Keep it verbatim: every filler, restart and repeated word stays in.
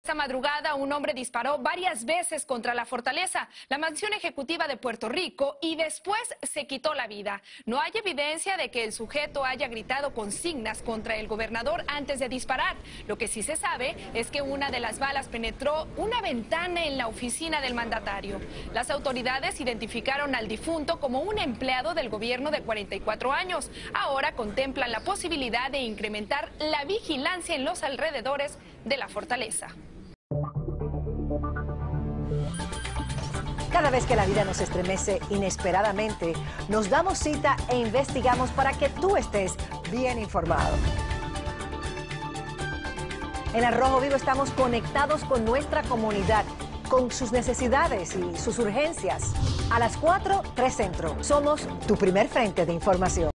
Esta madrugada un hombre disparó varias veces contra la fortaleza, la mansión ejecutiva de Puerto Rico, y después se quitó la vida. No hay evidencia de que el sujeto haya gritado consignas contra el gobernador antes de disparar. Lo que sí se sabe es que una de las balas penetró una ventana en la oficina del mandatario. Las autoridades identificaron al difunto como un empleado del gobierno de cuarenta y cuatro años. Ahora contemplan la posibilidad de incrementar la vigilancia en los alrededores de la fortaleza. Cada vez que la vida nos estremece inesperadamente, nos damos cita e investigamos para que tú estés bien informado. En Al Rojo Vivo estamos conectados con nuestra comunidad, con sus necesidades y sus urgencias. A las cuatro, tres Centro. Somos tu primer frente de información.